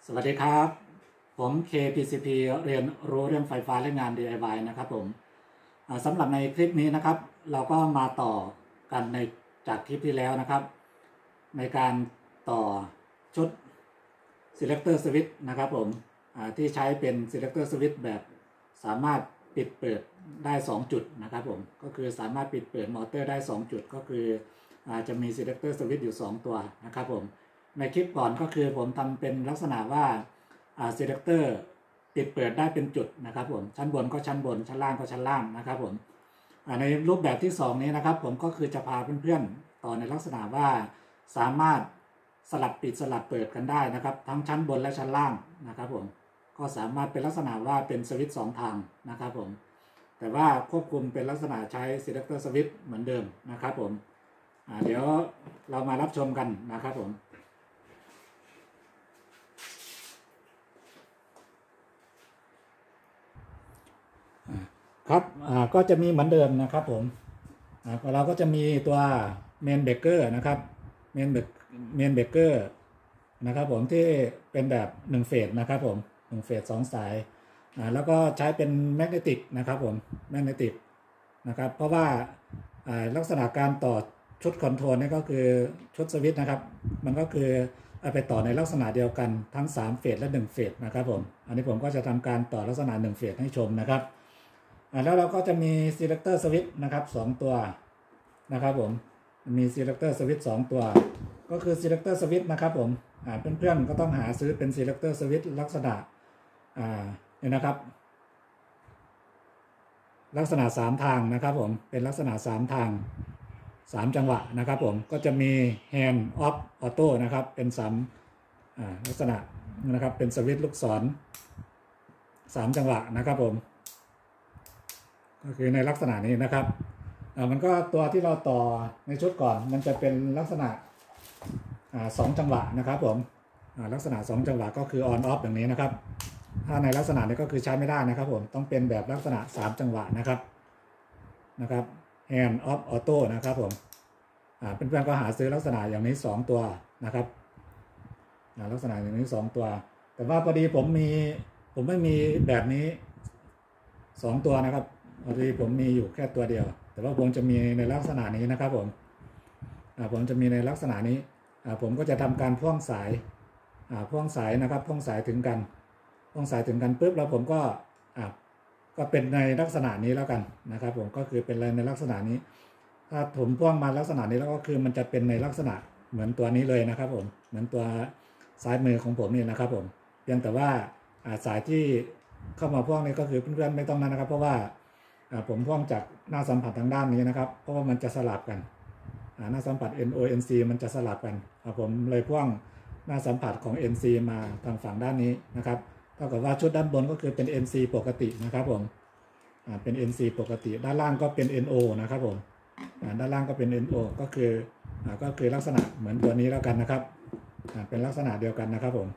สวัสดีครับผม KPCP เรียนรู้เรื่องไฟฟ้าและงาน DIY นะครับผมสำหรับในคลิปนี้นะครับเราก็มาต่อกันจากคลิปที่แล้วนะครับในการต่อชุด Selector Switch นะครับผมที่ใช้เป็น Selector Switch แบบสามารถปิดเปิดได้2จุดนะครับผมก็คือสามารถปิดเปิดมอเตอร์ได้2จุดก็คือจะมี Selector Switch อยู่2ตัวนะครับผมในคลิปก่อนก็คือผมทำเป็นลักษณะว่าSelector ปิดเปิดได้เป็นจุดนะครับผมชั้นบนก็ชั้นบนชั้นล่างก็ชั้นล่างนะครับผมในรูปแบบที่2นี้นะครับผมก็คือจะพาเพื่อนๆต่อในลักษณะว่าสามารถสลับปิดสลับเปิดกันได้นะครับทั้งชั้นบนและชั้นล่างนะครับผมก็สามารถเป็นลักษณะว่าเป็นสวิตช์2ทางนะครับผมแต่ว่าควบคุมเป็นลักษณะใช้ Selector Switch เหมือนเดิมนะครับผมเดี๋ยวเรามารับชมกันนะครับผมครับก็จะมีเหมือนเดิมนะครับผมเราก็จะมีตัวเมนเบรกเกอร์นะครับเมนเบรกเกอร์นะครับผมที่เป็นแบบ1เฟสนะครับผม1เฟส2สายแล้วก็ใช้เป็นแมกเนติกนะครับผมแมกเนติกนะครับเพราะว่าลักษณะการต่อชุดคอนโทรลนี่ก็คือชุดสวิตช์นะครับมันก็คือเอาไปต่อในลักษณะเดียวกันทั้ง3เฟสและ1เฟสนะครับผมอันนี้ผมก็จะทำการต่อลักษณะ1เฟสให้ชมนะครับแล้วเราก็จะมี Selector Switch นะครับ2ตัวนะครับผมมี Selector Switch 2ตัวก็คือ Selector Switch นะครับผมเพื่อนๆก็ต้องหาซื้อเป็น Selector Switch ลักษณะเนี่ยนะครับลักษณะ3ทางนะครับผมเป็นลักษณะ3ทาง3จังหวะนะครับผมก็จะมี Hand Off Auto นะครับเป็นลักษณะนะครับเป็นสวิตช์ลูกศร3จังหวะนะครับผมก็คือในลักษณะนี้นะครับมันก็ตัวที่เราต่อในชุดก่อนมันจะเป็นลักษณะ2จังหวะนะครับผมลักษณะ2จังหวะก็คือ on off อย่างนี้นะครับถ้าในลักษณะนี้ก็คือใช้ไม่ได้นะครับผมต้องเป็นแบบลักษณะ3จังหวะนะครับhand off auto นะครับผมเพื่อนๆก็หาซื้อลักษณะอย่างนี้2ตัวนะครับลักษณะอย่างนี้2ตัวแต่ว่าพอดีผมไม่มีแบบนี้2ตัวนะครับพอดีผมมีอยู่แค่ตัวเดียวแต่ว่าผมจะมีในลักษณะนี้นะครับผมจะมีในลักษณะนี้ผมก็จะทำการพ่วงสายนะครับพ่วงสายถึงกันปุ๊บแล้วผมก็เป็นในลักษณะนี้แล้วกันนะครับผมก็คือเป็นในลักษณะนี้ถ้าผมพ่วงมาลักษณะนี้แล้วก็คือมันจะเป็นในลักษณะเหมือนตัวนี้เลยนะครับผมเหมือนตัวซ้ายมือของผมนี่นะครับผมเพียงแต่ว่าสายที่เข้ามาพ่วงนี่ก็คือเพื่อนๆไม่ต้องนะครับเพราะว่าผมพ่วงจากหน้าสัมผัสทางด้านนี้นะครับเพราะว่ามันจะสลับกันหน้าสัมผัส NONC มันจะสลับกันผมเลยพ่วงหน้าสัมผัสของ NC มาทางฝั่งด้านนี้นะครับเท่ากับว่าชุดด้านบนก็คือเป็น NC ปกตินะครับผมเป็น NC ปกติด้านล่างก็เป็น NO นะครับผมด้านล่างก็เป็น NO ก็คือลักษณะเหมือนตัวนี้แล้วกันนะครับเป็นลักษณะเดียวกันนะครับผม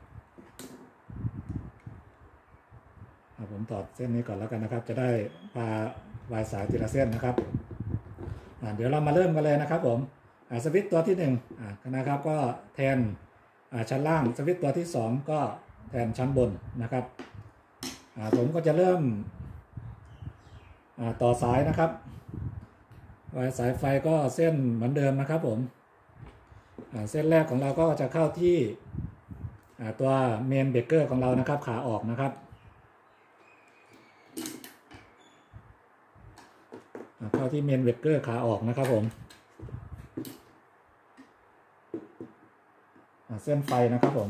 ถอดเส้นนี้ก่อนแล้วกันนะครับจะได้พาวายสายทีละเส้นนะครับเดี๋ยวเรามาเริ่มกันเลยนะครับผมสวิตช์ตัวที่1นะครับก็แทนชั้นล่างสวิตช์ตัวที่2ก็แทนชั้นบนนะครับผมก็จะเริ่มต่อสายนะครับวายสายไฟก็เส้นเหมือนเดิมนะครับผมเส้นแรกของเราก็จะเข้าที่ตัวเมนเบรกเกอร์ของเรานะครับขาออกนะครับเข้าที่เมนเบรกเกอร์ขาออกนะครับผมเส้นไฟนะครับผม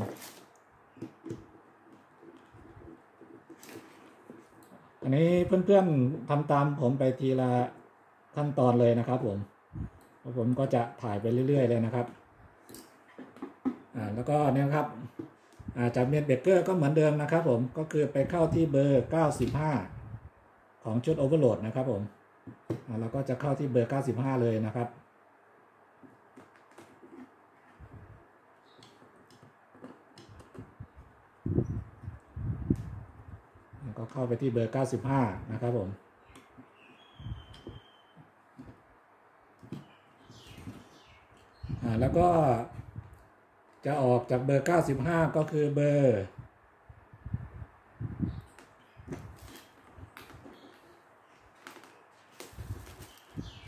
อันนี้เพื่อนๆทำตามผมไปทีละขั้นตอนเลยนะครับผมก็จะถ่ายไปเรื่อยๆเลยนะครับแล้วก็เนี่ยครับจากเมนเบรกเกอร์ก็เหมือนเดิมนะครับผมก็คือไปเข้าที่เบอร์95ของชุดโอเวอร์โหลดนะครับผมเราก็จะเข้าที่เบอร์95เลยนะครับก็เข้าไปที่เบอร์95นะครับผมแล้วก็จะออกจากเบอร์95ก็คือเบอร์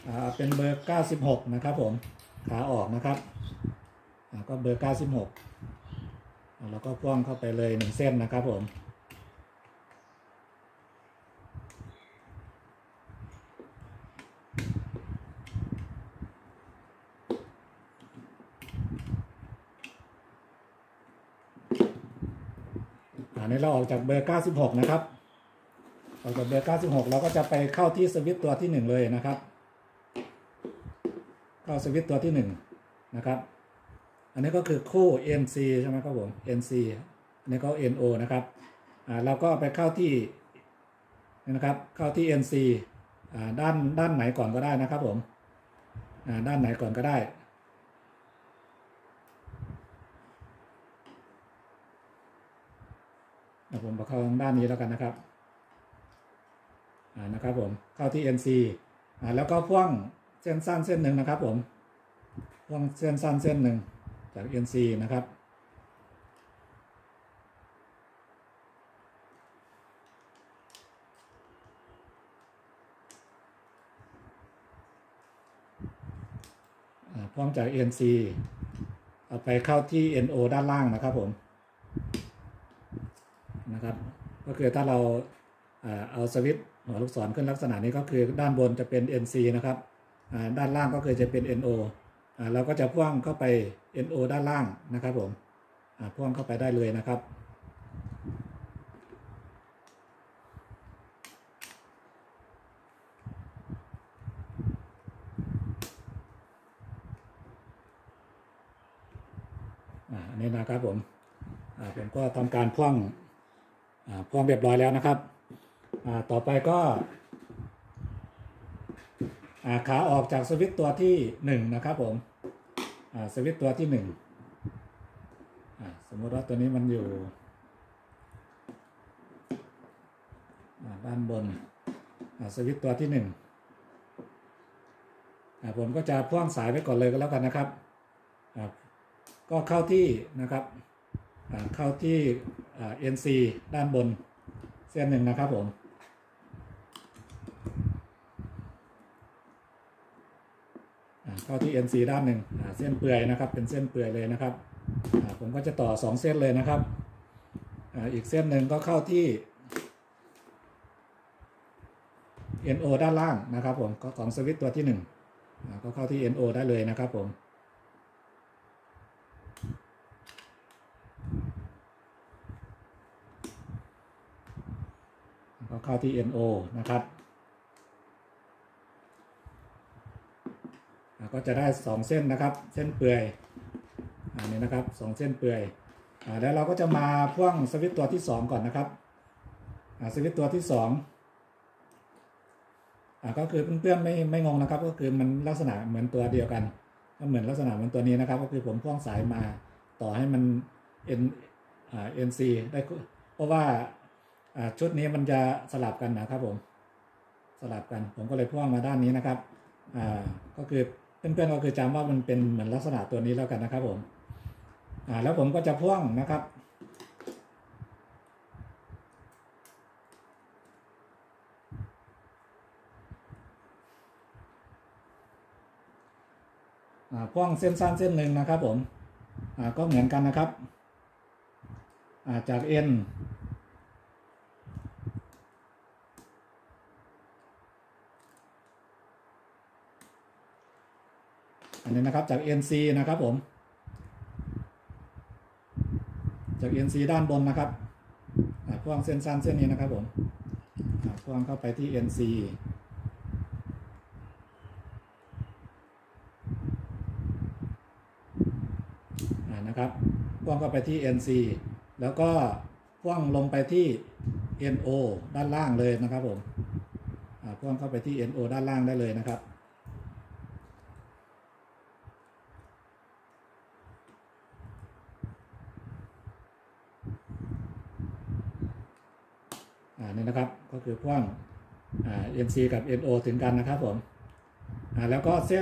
เป็นเบอร์96นะครับผมขาออกนะครับก็เบอร์96แล้วก็พ่วงเข้าไปเลย1เส้นนะครับผมอันนี้เราออกจากเบอร์96นะครับออกจากเบอร์96เราก็จะไปเข้าที่สวิตช์ตัวที่1เลยนะครับเข้าสวิตช์ตัวที่1นะครับอันนี้ก็คือคู่ NC ใช่ไหมครับผม NC อันนี้ก็ NO นะครับเราก็ไปเข้าที่นะครับเข้าที่ NC ด้านไหนก่อนก็ได้นะครับผมด้านไหนก่อนก็ได้ผมมาเข้าด้านนี้แล้วกันนะครับนะครับผมเข้าที่ NC แล้วก็พ่วงเส้นสั้นเส้นหนึ่งนะครับผมพ่วงเส้นสั้นเส้นหนึ่งจาก NC นะครับพ่วงจาก NC เอาไปเข้าที่ NO ด้านล่างนะครับผมนะครับก็คือถ้าเราเอาสวิตช์หัวลูกศรขึ้นลักษณะนี้ก็คือด้านบนจะเป็น NC นะครับด้านล่างก็คือจะเป็น NO เราก็จะพ่วงเข้าไป NO ด้านล่างนะครับผมพ่วงเข้าไปได้เลยนะครับอันนี้นะครับผมก็ทำการพ่วงเรียบร้อยแล้วนะครับต่อไปก็ขาออกจากสวิตช์ตัวที่1นะครับผมสวิตช์ตัวที่1สมมติว่าตัวนี้มันอยู่ด้านบนสวิตช์ตัวที่1ผมก็จะพ่วงสายไว้ก่อนเลยก็แล้วกันนะครับก็เข้าที่นะครับเข้าที่NC ด้านบนเส้นหนึ่งนะครับผมเข้าที่ NC ด้านหนึ่งเส้นเปลือยนะครับเป็นเส้นเปลือยเลยนะครับผมก็จะต่อ2เส้นเลยนะครับอีกเส้นหนึ่งก็เข้าที่ NO ด้านล่างนะครับผมก็ของสวิตช์ตัวที่1ก็เข้าที่ NO ได้เลยนะครับผมก็เข้าที่ NO นะครับก็จะได้2เส้นนะครับเส้นเปลือยนี่นะครับ2เส้นเปลือยแล้วเราก็จะมาพ่วงสวิตช์ตัวที่2ก่อนนะครับสวิตช์ตัวที่2ก็คือเพื่อนๆไม่งงนะครับก็คือมันลักษณะเหมือนตัวเดียวกันก็เหมือนลักษณะเหมือนตัวนี้นะครับก็คือผมพ่วงสายมาต่อให้มัน NC ได้เพราะว่าชุดนี้มันจะสลับกันนะครับผมสลับกันผมก็เลยพ่วงมาด้านนี้นะครับก็คือเพื่อนๆก็คือจำว่ามันเป็นเหมือนลักษณะตัวนี้แล้วกันนะครับผมแล้วผมก็จะพ่วงนะครับพ่วงเส้นสั้นเส้นหนึ่งนะครับผมก็เหมือนกันนะครับจาก N อันนี้นะครับจาก NC นะครับผมจาก NC ด้านบนนะครับพ่วงเส้นสั้นเส้นนี้นะครับผมพ่วงเข้าไปที่ NC นะครับพ่วงเข้าไปที่ NC แล้วก็พ่วงลงไปที่ NO ด้านล่างเลยนะครับผมพ่วงเข้าไปที่ NO ด้านล่างได้เลยนะครับนี่นะครับก็คือพ่วงNC กับ NO ถึงกันนะครับผมแล้วก็เส้น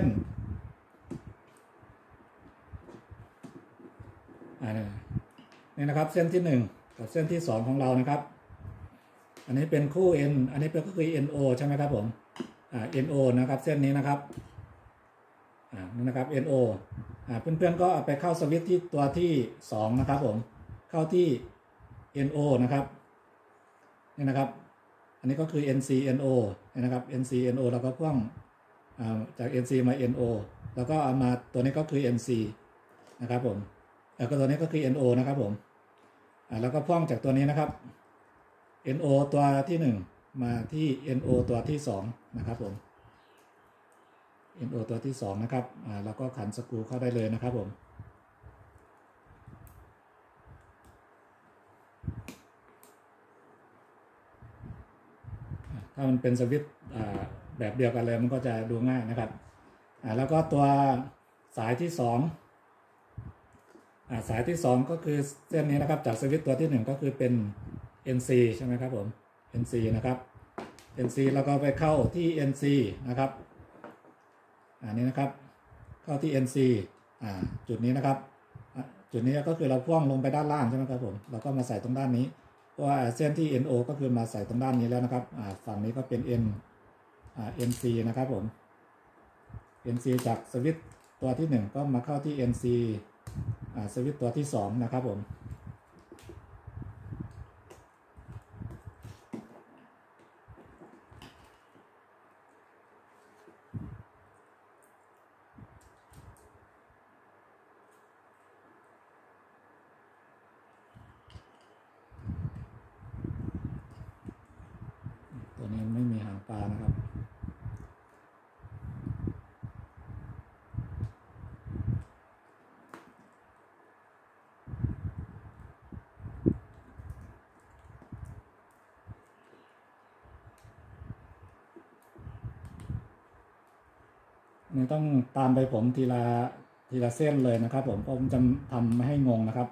นี่นะครับเส้นที่1กับเส้นที่2ของเรานะครับอันนี้เป็นคู่ N อันนี้เป็นก็คือ NO ใช่ไหมครับผม NO นะครับเส้นนี้นะครับนี่นะครับ NO เพื่อนๆก็เอาไปเข้าสวิตช์ที่ตัวที่2นะครับผมเข้าที่ NO นะครับนี่นะครับอันนี้ก็คือ NC NO นะครับ NC NO แล้วก็พ่วงจาก NC มา NO แล้วก็เอามาตัวนี้ก็คือ NC นะครับผมแล้วก็ตัวนี้ก็คือ NO นะครับผมแล้วก็พ่วงจากตัวนี้นะครับ NO ตัวที่1มาที่ NO ตัวที่2นะครับผม NO ตัวที่2นะครับแล้วก็ขันสกรูเข้าได้เลยนะครับผมถ้ามันเป็นสวิตช์แบบเดียวกันเลยมันก็จะดูง่ายนะครับแล้วก็ตัวสายที่2สายที่2ก็คือเส้นนี้นะครับจากสวิตช์ตัวที่1ก็คือเป็น NC ใช่ไหมครับผม NC นะครับ NC แล้วก็ไปเข้าที่ NC นะครับนี้นะครับเข้าที่ NC จุดนี้นะครับจุดนี้ก็คือเราพ่วงลงไปด้านล่างใช่ไหมครับผมเราก็มาใส่ตรงด้านนี้เพราะว่าเส้นที่ NO ก็คือมาใส่ตรงด้านนี้แล้วนะครับฝั่งนี้ก็เป็น NC นะครับผม NC จากสวิตช์ตัวที่1ก็มาเข้าที่ NC สวิตช์ตัวที่2นะครับผมตัวนี้ไม่มีหางปลานะครับนี่ต้องตามไปผมทีละเส้นเลยนะครับผมเพราะผมจะทำไม่ให้งงนะครับ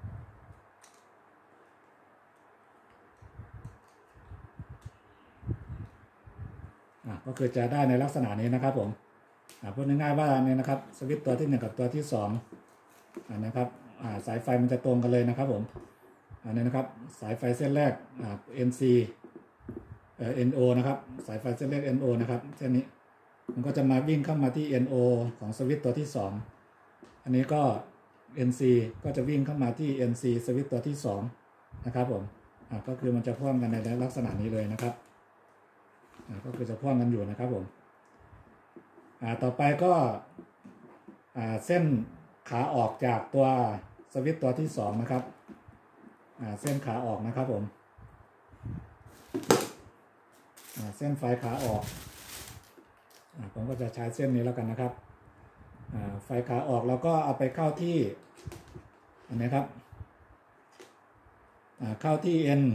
ก็คือจะได้ในลักษณะนี้นะครับผมพูดง่ายๆว่าเนี่ยนะครับสวิตช์ตัวที่1กับตัวที่2นะครับสายไฟมันจะตรงกันเลยนะครับผมนี่นะครับสายไฟเส้นแรกNC NO นะครับสายไฟเส้นแรก NO นะครับเส้นนี้มันก็จะมาวิ่งเข้ามาที่ NO ของสวิตช์ตัวที่2อันนี้ก็ NC ก็จะวิ่งเข้ามาที่ NC สวิตช์ตัวที่2นะครับผมก็คือมันจะพ่วงกันในลักษณะนี้เลยนะครับก็คือจะพ่วงกันอยู่นะครับผมต่อไปก็เส้นขาออกจากตัวสวิตช์ตัวที่2นะครับเส้นขาออกนะครับผมเส้นไฟขาออกผมก็จะใช้เส้นนี้แล้วกันนะครับไฟขาออกแล้วก็เอาไปเข้าที่อันนี้ครับเข้าที่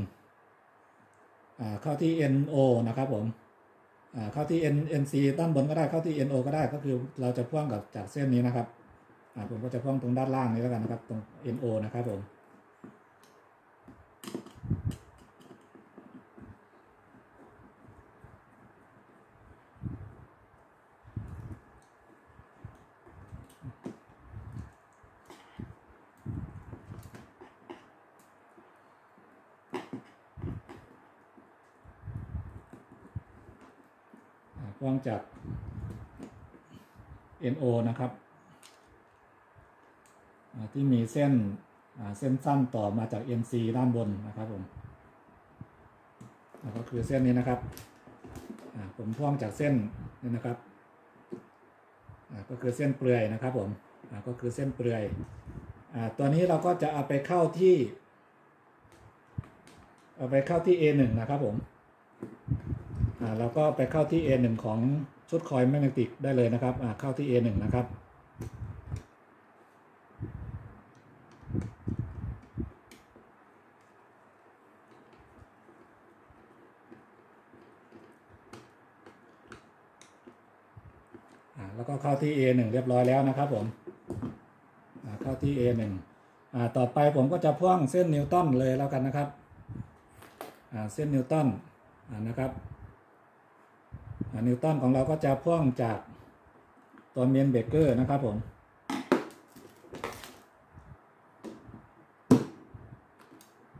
เข้าที่ NO นะครับผมเข้าที่ NC ด้านบนก็ได้เข้าที่ NO ก็ได้ก็คือเราจะพ่วงกับจากเส้นนี้นะครับผมก็จะพ่วงตรงด้านล่างนี้แล้วกันนะครับตรง NO นะครับผมพ่วงจาก NO นะครับที่มีเส้นสั้นต่อมาจาก NC ด้านบนนะครับผมก็คือเส้นนี้นะครับผมพ่วงจากเส้นนี่นะครับก็คือเส้นเปลือยนะครับผมก็คือเส้นเปลือยตัวนี้เราก็จะเอาไปเข้าที่A1 นะครับผมเราก็ไปเข้าที่ A1 ของชุดคอยแมกเนติกได้เลยนะครับเข้าที่ A1 นะครับแล้วก็เข้าที่ A1 เรียบร้อยแล้วนะครับผมเข้าที่ A1 ต่อไปผมก็จะพ่วงเส้นนิวตันเลยแล้วกันนะครับเส้นนิวตันนะครับนิวตันของเราก็จะพ่วงจากตัวเมนเบรกเกอร์นะครับผม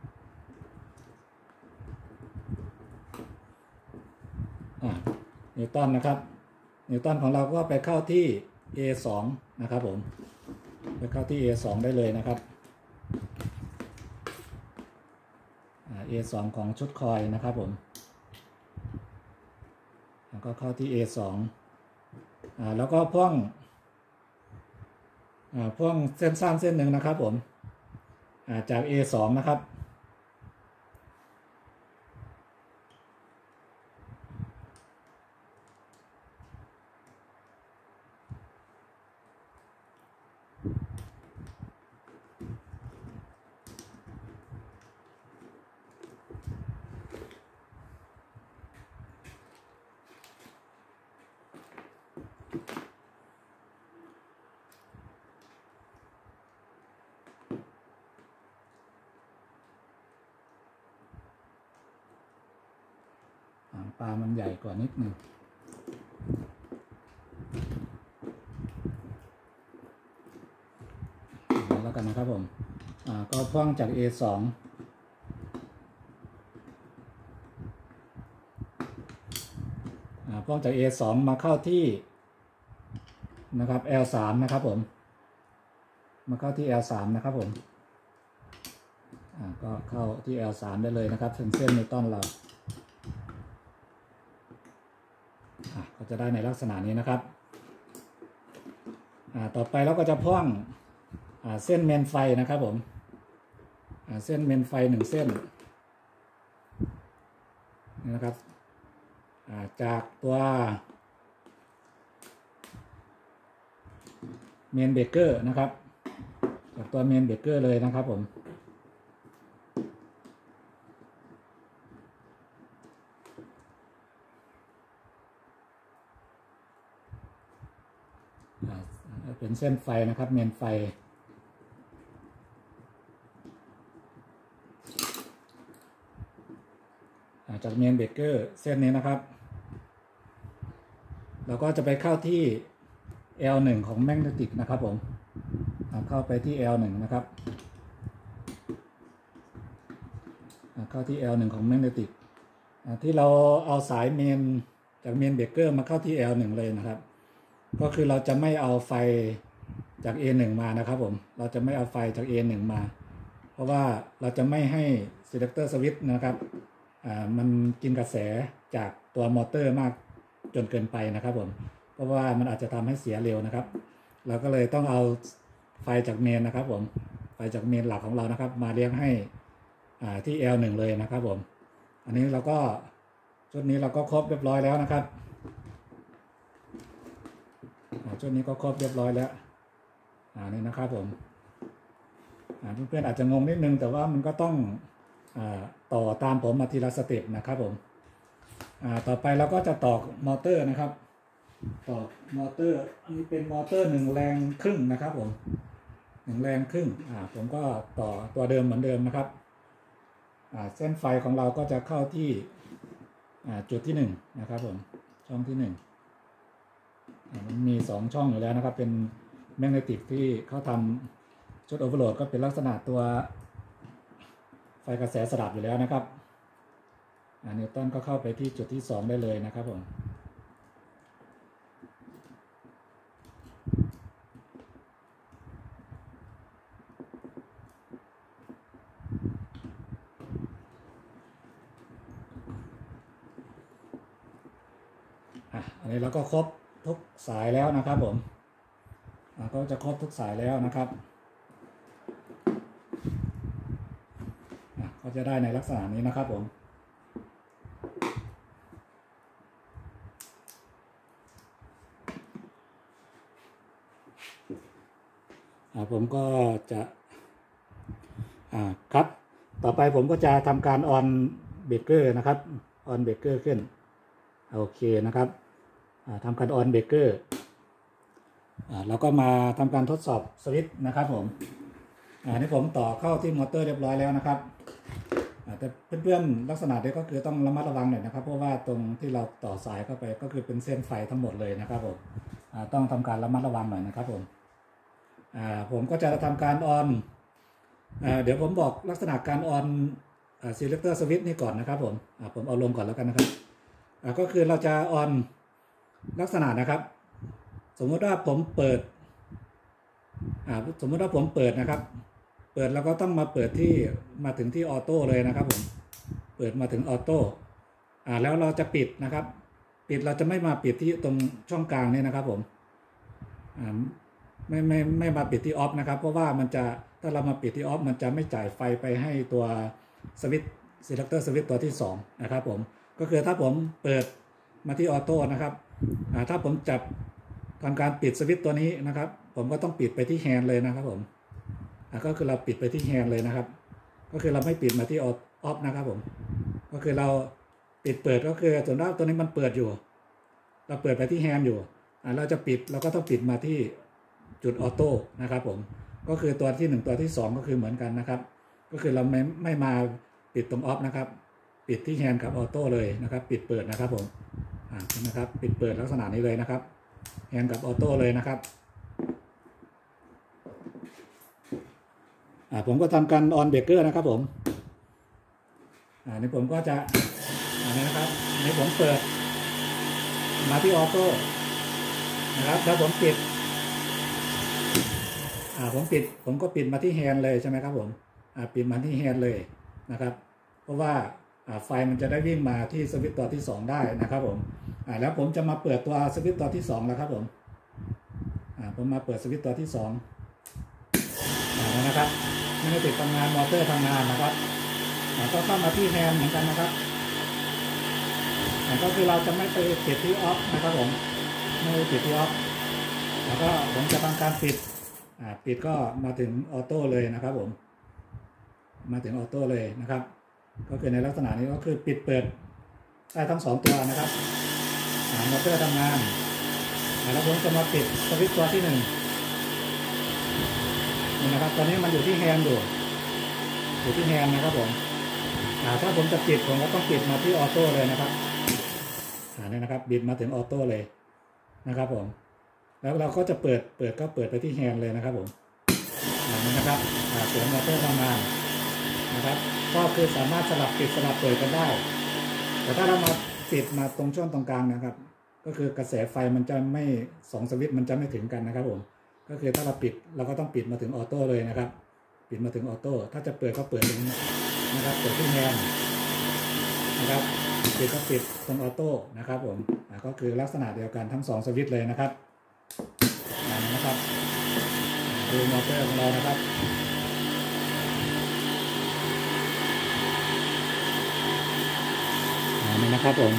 นิววตันนะครับนิวตันของเราก็ไปเข้าที่ A2 นะครับผมไปเข้าที่ A2 ได้เลยนะครับA2 ของชุดคอยนะครับผมแล้วก็เข้าที่ A2 แล้วก็พ่วงเส้นสั้นเส้นหนึ่งนะครับผมจาก A2 นะครับปลามันใหญ่กว่านิดนึงแล้วกันนะครับผมก็พ่วงจาก A2 พ่วงจาก A2 มาเข้าที่นะครับ L3 นะครับผมมาเข้าที่ L3 นะครับผมก็เข้าที่ L3 ได้เลยนะครับเส้นนิวตันเราก็จะได้ในลักษณะนี้นะครับต่อไปเราก็จะพ่วงเส้นเมนไฟนะครับผมเส้นเมนไฟ1เส้นนี่นะครับจากตัวเมนเบรกเกอร์นะครับจากตัวเมนเบรกเกอร์เลยนะครับผมเป็นเส้นไฟนะครับเมนไฟจากเมนเบรกเกอร์เส้นนี้นะครับเราก็จะไปเข้าที่ L1 ของแมกเนติกนะครับผมเข้าไปที่ L1 นะครับเข้าที่ L1 ของแมกเนติกที่เราเอาสายเมนจากเมนเบรกเกอร์มาเข้าที่ L1 เลยนะครับก็คือเราจะไม่เอาไฟจาก A1 มานะครับผมเราจะไม่เอาไฟจาก A1 มาเพราะว่าเราจะไม่ให้ selector switch นะครับมันกินกระแสจากตัวมอเตอร์มากจนเกินไปนะครับผมเพราะว่ามันอาจจะทำให้เสียเร็วนะครับเราก็เลยต้องเอาไฟจากเมนนะครับผมไฟจากเมนหลักของเรานะครับมาเลี้ยงให้ที่ L1 เลยนะครับผมอันนี้เราก็ชุดนี้เราก็ครบเรียบร้อยแล้วนะครับชุดนี้ก็ครบเรียบร้อยแล้วนี่นะครับผมเพื่อนๆอาจจะงงนิดนึงแต่ว่ามันก็ต้องต่อตามผมมาทีละสเต็ปนะครับผมต่อไปเราก็จะต่อมอเตอร์นะครับต่อมอเตอร์อันนี้เป็นมอเตอร์1 แรงครึ่งนะครับผม1 แรงครึ่งผมก็ต่อตัวเดิมเหมือนเดิมนะครับเส้นไฟของเราก็จะเข้าที่จุดที่1นะครับผมช่องที่1มันมี2ช่องอยู่แล้วนะครับเป็นแมกเนติกที่เขาทำชุดโอเวอร์โหลดก็เป็นลักษณะตัวไฟกระแสสลับอยู่แล้วนะครับนิวตันก็เข้าไปที่จุดที่2ได้เลยนะครับผมอันนี้เราก็ครบทุกสายแล้วนะครับผมก็จะครบทุกสายแล้วนะครับก็จะได้ในลักษณะนี้นะครับผมผมก็จะครับต่อไปผมก็จะทำการออนเบรกเกอร์นะครับออนเบรกเกอร์ขึ้นโอเคนะครับทำการออนเบรกเกอร์แล้วก็มาทำการทดสอบสวิตช์นะครับผมนี่ผมต่อเข้าที่มอเตอร์เรียบร้อยแล้วนะครับแต่เพื่อนๆลักษณะนี้ก็คือต้องระมัดระวังหน่อยนะครับเพราะว่าตรงที่เราต่อสายเข้าไปก็คือเป็นเส้นไฟทั้งหมดเลยนะครับผมต้องทำการระมัดระวังหน่อยนะครับผมก็จะทำการออนเดี๋ยวผมบอกลักษณะการออนselector switch นี่ก่อนนะครับผมเอาลงก่อนแล้วกันนะครับก็คือเราจะออนลักษณะนะครับ สมมติว่าผมเปิดสมมติว่าผมเปิดนะครับเปิดแล้วก็ต้องมาเปิดที่มาถึงที่ออโต้เลยนะครับผมเปิดมาถึงออโต้แล้วเราจะปิดนะครับปิดเราจะไม่มาปิดที่ตรงช่องกลางนี่นะครับผมไม่มาปิดที่ออฟนะครับเพราะว่ามันจะถ้าเรามาปิดที่ออฟมันจะไม่จ่ายไฟไปให้ตัวสวิตช์ selector สวิตช์ตัวที่2นะครับผมก็คือถ้าผมเปิดมาที่ออโต้นะครับถ้าผมจับทำการปิดสวิตช์ตัวนี้นะครับผมก็ต้องปิดไปที่แฮนด์เลยนะครับผมก็คือเราปิดไปที่แฮนด์เลยนะครับก็คือเราไม่ปิดมาที่ออฟนะครับผมก็คือเราปิดเปิดก็คือส่วนด้านตัวนี้มันเปิดอยู่เราเปิดไปที่แฮนด์อยู่เราจะปิดเราก็ต้องปิดมาที่จุดออโต้นะครับผมก็คือตัวที่1ตัวที่2ก็คือเหมือนกันนะครับก็คือเราไม่มาปิดตรงออฟนะครับปิดที่แฮนด์กับออโต้เลยนะครับปิดเปิดนะครับผมนะครับปิดเปิดลักษณะนี้เลยนะครับแฮนด์กับออโต้เลยนะครับผมก็ทำการออนเบรกเกอร์นะครับผมนี่ผมก็จะนี่นะครับนี่ผมเปิดมาที่ออโต้นะครับแล้วผมปิดผมก็ปิดมาที่แฮนด์เลยใช่ไหมครับผมปิดมาที่แฮนด์เลยนะครับเพราะว่าไฟมันจะได้วิ่งมาที่สวิตช์ตัวที่2ได้นะครับผมแล้วผมจะมาเปิดตัวสวิตช์ตัวที่2แล้วครับผมผมมาเปิดสวิตช์ตัวที่2นะครับไม่ได้ติดทำงานมอเตอร์ทำงานนะครับก็เข้ามาที่แฮนด์เหมือนกันนะครับก็คือเราจะไม่ไปปิดที่ออฟนะครับผมไม่ปิดที่ออฟแล้วก็ผมจะทำการปิดก็มาถึงออโต้เลยนะครับผมมาถึงออโต้เลยนะครับก็คือในลักษณะนี้ก็คือปิดเปิดได้ทั้ง2ตัวนะครับมอเตอร์ทำงานแล้วผมจะมาปิดสวิตช์ตัวที่1นี่นะครับตอนนี้มันอยู่ที่แฮนด์อยู่ที่แฮนด์นะครับผมถ้าผมจะปิดผมก็ต้องปิดมาที่ออโต้เลยนะครับนี่นะครับบิดมาถึงออโต้เลยนะครับผมแล้วเราก็จะเปิดก็เปิดไปที่แฮนด์เลยนะครับผมนี่นะครับเสียงมอเตอร์ทำงานนะครับก็คือสามารถสลับปิดสลับเปิดกันได้แต่ถ้าเรามาปิดมาตรงช่วงตรงกลางนะครับก็คือกระแสไฟมันจะไม่2สวิตช์มันจะไม่ถึงกันนะครับผมก็คือถ้าเราปิดเราก็ต้องปิดมาถึงออโต้เลยนะครับปิดมาถึงออโต้ถ้าจะเปิดก็เปิดตรงนี้นะครับเปิดที่แฮนด์นะครับปิดก็ปิดตรงออโต้นะครับผมก็คือลักษณะเดียวกันทั้ง2สวิตช์เลยนะครับนะครับดูมอเตอร์ของเรานะครับนี่นะครับผม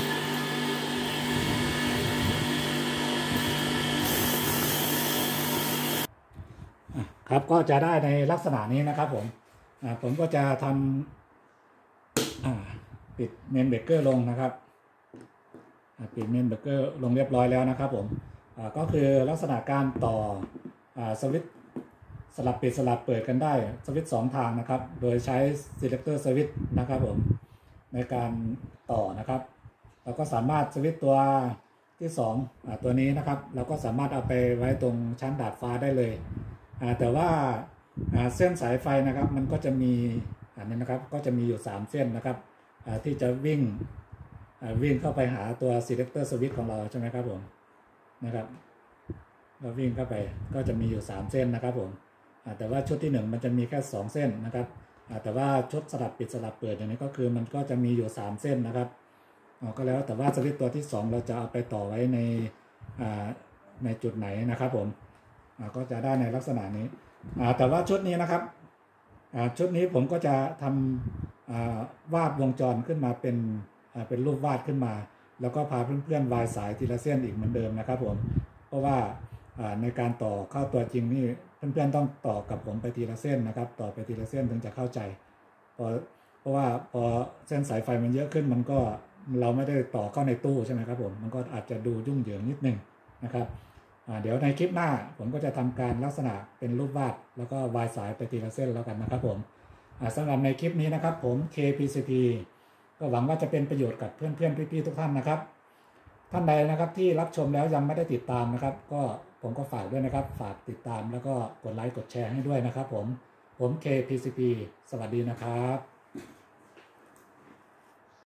ครับก็จะได้ในลักษณะนี้นะครับผมก็จะทำปิดเมนเบรกเกอร์ลงนะครับปิดเมนเบรกเกอร์ลงเรียบร้อยแล้วนะครับผมก็คือลักษณะการต่อสวิตช์สลับปิดสลับเปิดกันได้สวิตช์2ทางนะครับโดยใช้ selector switch นะครับผมในการต่อนะครับเราก็สามารถสวิตช์ตัวที่2ตัวนี้นะครับเราก็สามารถเอาไปไว้ตรงชั้นดาดฟ้าได้เลยแต่ว่าเส้นสายไฟนะครับมันก็จะมีนี้นะครับก็จะมีอยู่3เส้นนะครับที่จะวิ่งเข้าไปหาตัว selector switch ของเราใช่ไหมครับผมนะครับเราวิ่งเข้าไปก็จะมีอยู่3เส้นนะครับผมแต่ว่าชุดที่1มันจะมีแค่2เส้นนะครับแต่ว่าชุดสลับปิดสลับเปิดอย่างนี้ก็คือมันก็จะมีอยู่3เส้นนะครับก็แล้วแต่ว่าสวิตช์ตัวที่2เราจะเอาไปต่อไว้ในจุดไหนนะครับผมก็จะได้ในลักษณะนี้แต่ว่าชุดนี้นะครับชุดนี้ผมก็จะทำวาดวงจรขึ้นมาเป็นรูปวาดขึ้นมาแล้วก็พาเพื่อนๆวายสายทีละเส้นอีกเหมือนเดิมนะครับผมเพราะว่าในการต่อเข้าตัวจริงนี่เพื่อนๆต้องต่อกับผมไปทีละเส้นนะครับต่อไปทีละเส้นถึงจะเข้าใจเพราะว่าพอเส้นสายไฟมันเยอะขึ้นมันก็เราไม่ได้ต่อเข้าในตู้ใช่ไหมครับผมมันก็อาจจะดูยุ่งเหยิงนิดนึงนะครับเดี๋ยวในคลิปหน้าผมก็จะทำการลักษณะเป็นรูปวาดแล้วก็วายสายไปทีละเส้นแล้วกันนะครับผมสำหรับในคลิปนี้นะครับผม KPCP ก็หวังว่าจะเป็นประโยชน์กับเพื่อนๆพี่ๆทุกท่านนะครับท่านใดนะครับที่รับชมแล้วยังไม่ได้ติดตามนะครับก็ผมก็ฝากด้วยนะครับฝากติดตามแล้วก็กดไลค์กดแชร์ให้ด้วยนะครับผม KPCP สวัสดีนะครับ